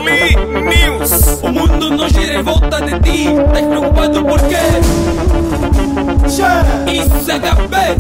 Lee News. O mundo não gira em volta de ti. Estás preocupado por quê? Isso é HB.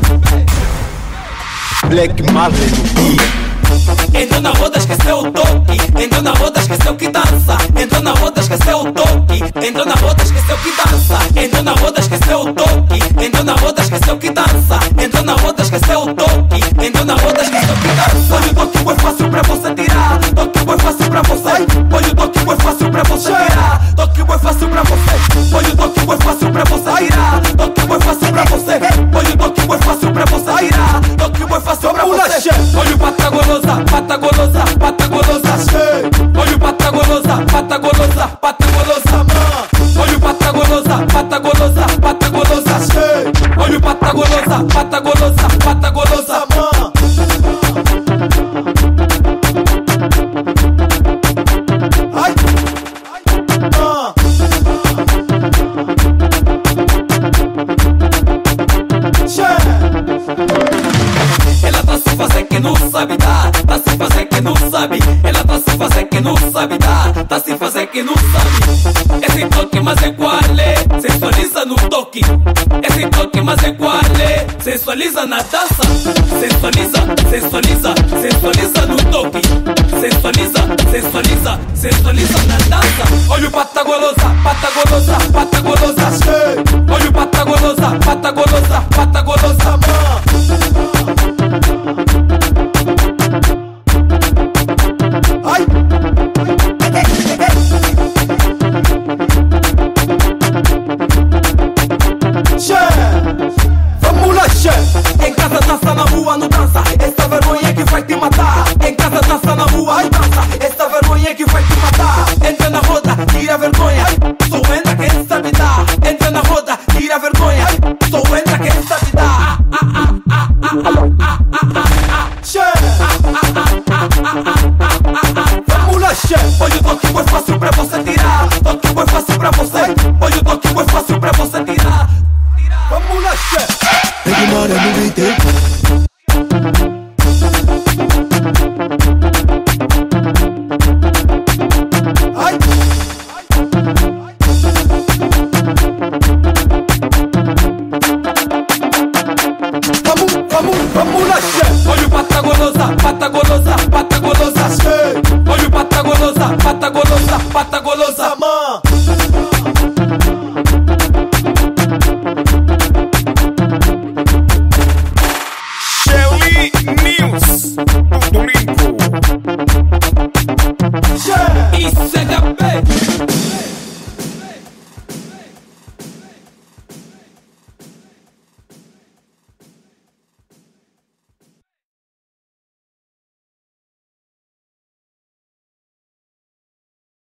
Black Marley no beat. Entrou na roda, esqueceu o toque. Entrou na roda, esqueceu que dança. Entrou na roda, esqueceu o toque. Entrou na roda, esqueceu que dança. Entrou na roda, esqueceu o toque. Entrou na roda, esqueceu que dança. Entrou na roda, esqueceu o toque. Entrou na roda, esqueceu que dança. Olha o toque, foi fácil pra você tirar. Toque, foi fácil pra você. Olha o toque, foi fácil pra você tirar. Toque, foi fácil pra você. Olha o toque, foi fácil pra você tirar. Toque, foi fácil pra você. Olha o toque, foi fácil pra você tirar. Toque, foi fácil pra você. Olha o pata golosa, pata golosa, pata golosa. Olha o pata golosa, pata golosa, pata golosa. Olha o pata golosa, pata golosa, pata golosa. Olha o pata golosa, pata golosa, pata golosa. Ai. Ela tá se fazer que não sabe dar, tá se fazer que não sabe. Ela tá se fazer que não sabe dar, tá se fazer que não sabe. Esse toque mas é qual é? Sensualiza no toque. Esse toque mas é qual é? Sensualiza na dança. Sensualiza, sensualiza, sensualiza no toque. Sensualiza, sensualiza, sensualiza na dança. Olha o pata golosa, pata golosa, pata golosa. Olha o pata golosa, pata golosa, pata golosa.